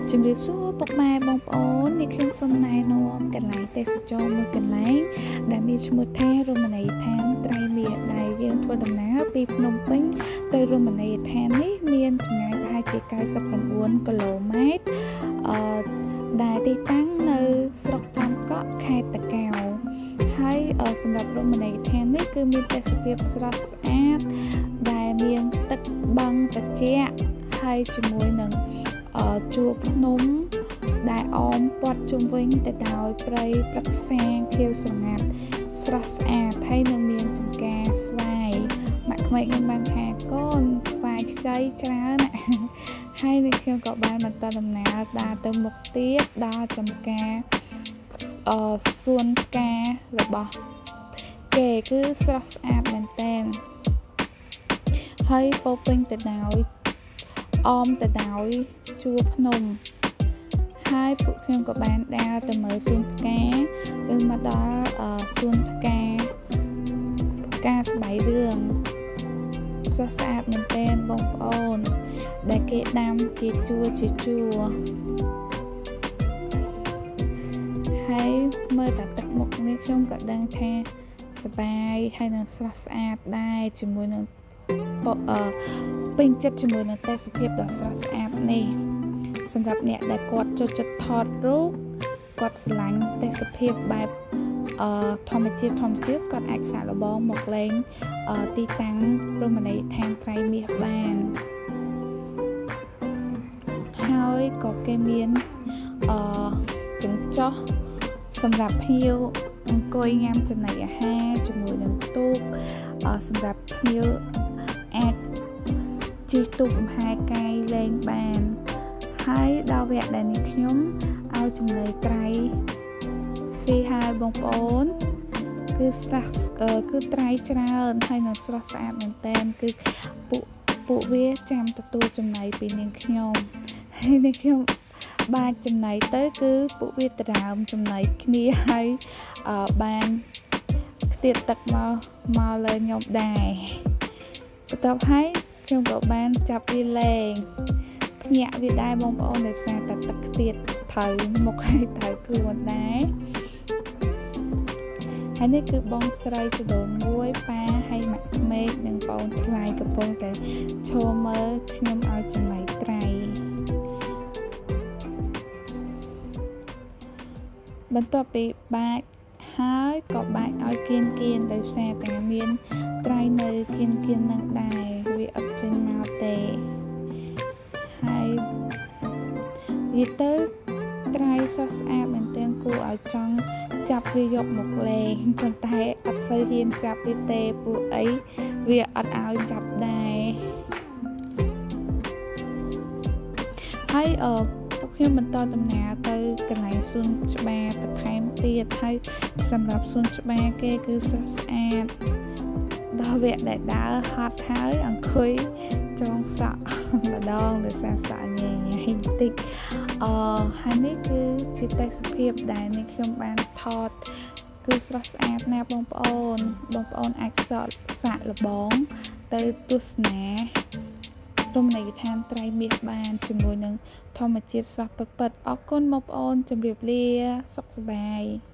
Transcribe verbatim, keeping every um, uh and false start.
ជំរាបសួរពុកម៉ែបងប្អូននេះខ្ញុំសូមណែនាំកន្លែងទេសចរមួយកន្លែងដែលមានឈ្មោះថារមណីយដ្ឋានត្រៃមាសដែលយើងធ្វើដំណើរពីភ្នំពេញទៅរមណីយដ្ឋាននេះមានចម្ងាយប្រហែលជាកៅសិប៩គីឡូម៉ែត្រអឺដែលទីតាំងនៅស្រុកតាមកក់ខេត្តតាកែវហើយសម្រាប់រមណីយដ្ឋាននេះគឺមានទេសភាពស្រស់ស្អាតដែលមានទឹកបឹងត្រជាក់ហើយជាមួយនឹងជួរភ្នំដែលអមព័ទ្ធជុំវិញទៅដោយព្រៃព្រឹក្សាខៀវស្រងាត់ស្រស់ស្អាតហើយនឹងមានចំការស្វាយម៉ាក់ក្មេងខ្ញុំបានថាកូនស្វាយខ្ចីច្រើនណាស់ហើយនេះខ្ញុំក៏បានបន្តដំណើរដើរទៅមុខទៀតដល់ចំការអឺសួនផ្ការបស់គេគឺស្រស់ស្អាតមែនទែនហើយពោពេញទៅដោយអមទៅដោយជួរភ្នំហើយពួកខ្ញុំក៏បានដើរទៅមើលសួនផ្កាគឺមកដល់សួនផ្កាផ្កាស្បៃរឿងស្រស់ស្អាតមែនទែនបងប្អូនដែលគេដាំជាជួរជាជួរហើយមើលតែទឹកមុខនេះខ្ញុំក៏ដឹងថាសប្បាយហើយនឹងស្រស់ស្អាតដែរជាមួយនឹងអឺពេញចិត្តជាមួយនឹងទេសភាពដ៏ស្រស់ស្អាតនេះសម្រាប់អ្នកដែលគាត់ចូលចិត្តថតរូបគាត់ស្រឡាញ់ទេសភាពបែបអឺធម្មជាតិធម្មជាតិគាត់អាចសាកល្បងមកលេងអឺទីតាំងរមណីយដ្ឋានត្រៃមាសបានហើយក៏គេមានអឺកញ្ចុះសម្រាប់ភ្ញៀវអង្គុយញ៉ាំចំណីអាហារជាមួយនឹងទូកសម្រាប់ភ្ញៀវអាចជិះទូកលំហែកាយលេងបានហើយដល់វគ្គដែលនេះខ្ញុំឲ្យចំណីត្រីស៊ីហើយបងប្អូនគឺស្រស់គឺត្រីច្រើនហើយនឹងស្រស់ស្អាតមែនតើគឺពួកពួកវាចាំទទួលចំណីពីនាងខ្ញុំហើយនាងខ្ញុំបានចំណីទៅគឺពួកវាដដើមចំណីគ្នាហើយបានខ្ទាតទឹកមកមកលើខ្ញុំដែរបន្ទាប់ហើយខ្ញុំក៏បានចាប់វាលេងភ្ញាក់វាដែរបងប្អូនដោយសារតែទឹកខ្ទាតត្រូវមុខហើយត្រូវខ្លួនដែរហើយនេះគឺបងស្រីចដូនមួយប៉ាហើយម៉ាក់ក្មេកនិងបងថ្លៃកំពុងតែឈរមើលខ្ញុំឲ្យចំណីត្រីបន្ទាប់ពីបាចហើយក៏បាចឲ្យគៀនគៀនដោយសារតែមានត្រីនៅគៀនគៀននឹងដែរវាអត់ចេញមកទេហើយនិយាយទៅត្រីស្រស់ស្អាតមែនទែនគួរឲ្យចង់ចាប់វាយកមកលេងប៉ុន្តែអត់សូវហ៊ានចាប់វាទេព្រោះអីវាអត់ឲ្យចាប់ដែរហើយអឺពួកខ្ញុំបន្តដំណើរទៅកន្លែងសួនច្បារបន្ថែមទៀតហើយសម្រាប់សួនច្បារគេគឺស្រស់ស្អាតដល់វគ្គដែលដើរហត់ហើយអង្គុយចងសក់ម្ដងដោយសារសក់ញ៉ៃញ៉ៃបន្តិចអឺហើយនេះគឺជាទេសភាពដែលនេះខ្ញុំបានថតគឺស្រស់ស្អាតណាស់បងប្អូនបងប្អូនអាចសក់សាកល្បងទៅទស្សនារមណីយដ្ឋានត្រៃមាសបានជាមួយនឹងធម្មជាតិស្រស់ពិតៗអរគុណបងប្អូនជម្រាបលាសុខសប្បាយ